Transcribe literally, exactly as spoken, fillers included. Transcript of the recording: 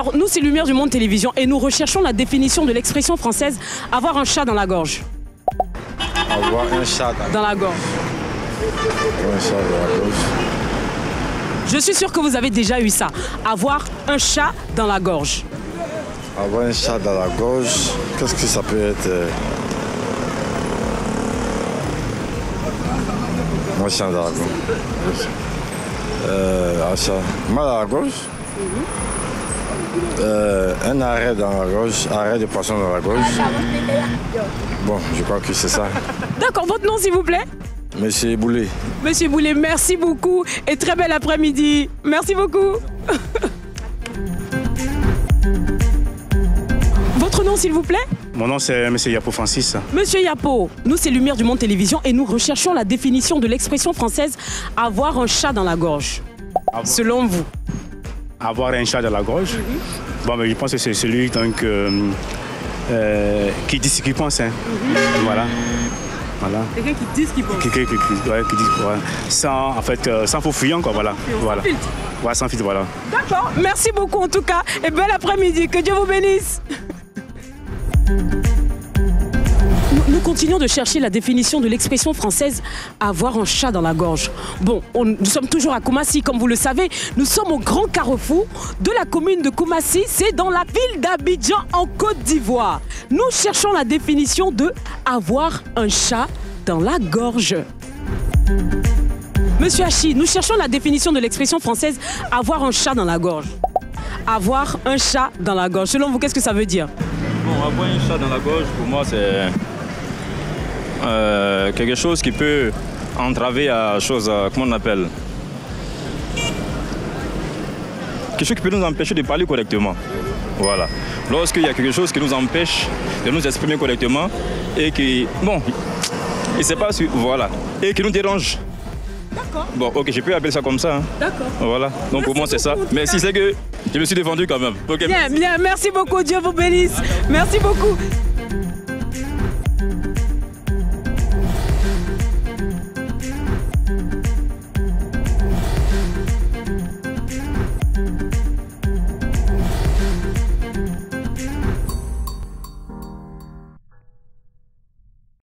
Alors, nous, c'est Lumière du Monde Télévision et nous recherchons la définition de l'expression française « avoir un chat dans la gorge ». Avoir un chat dans la gorge. Avoir un chat dans la gorge. Je suis sûr que vous avez déjà eu ça. Avoir un chat dans la gorge. Avoir un chat dans la gorge, qu'est-ce que ça peut être? Un chat dans la gorge. Euh, un chat. Mal à la gorge. Euh, un arrêt dans la gorge, arrêt de poisson dans la gorge. Bon, je crois que c'est ça. D'accord, votre nom s'il vous plaît? Monsieur Boulet. Monsieur Boulet, merci beaucoup et très bel après-midi. Merci beaucoup. Votre nom s'il vous plaît? Mon nom c'est Monsieur Yapo Francis. Monsieur Yapo, nous c'est Lumière du Monde Télévision et nous recherchons la définition de l'expression française « avoir un chat dans la gorge ». Selon vous? Avoir un chat dans la gorge? Mm-hmm. Bon, mais je pense que c'est celui donc, euh, euh, qui dit ce qu'il pense. Hein. Mm-hmm. Voilà. Voilà. Quelqu'un qui dit ce qu'il pense. Quelqu'un qui, qui, ouais, qui dit, ouais. Sans, en fait, euh, sans faux fuyant, quoi, voilà. Sans voilà. filtre. Ouais, sans filtre, voilà. D'accord, merci beaucoup en tout cas et bel après-midi, que Dieu vous bénisse. Nous continuons de chercher la définition de l'expression française « avoir un chat dans la gorge ». Bon, on, nous sommes toujours à Koumassi, comme vous le savez. Nous sommes au grand carrefour de la commune de Koumassi. C'est dans la ville d'Abidjan, en Côte d'Ivoire. Nous cherchons la définition de « avoir un chat dans la gorge ». Monsieur Hachi, nous cherchons la définition de l'expression française « avoir un chat dans la gorge ». Avoir un chat dans la gorge. Selon vous, qu'est-ce que ça veut dire? Bon, avoir un chat dans la gorge, pour moi, c'est... Euh, quelque chose qui peut entraver à chose, euh, comment on appelle, quelque chose qui peut nous empêcher de parler correctement. Voilà. Lorsqu'il y a quelque chose qui nous empêche de nous exprimer correctement et qui, bon, il ne sait pas si, voilà, et qui nous dérange. D'accord. Bon, ok, je peux appeler ça comme ça. Hein. D'accord. Voilà. Donc merci pour moi, c'est ça. Mais si c'est que je me suis défendu quand même. Okay. Bien, bien. Merci beaucoup. Dieu vous bénisse. Merci beaucoup.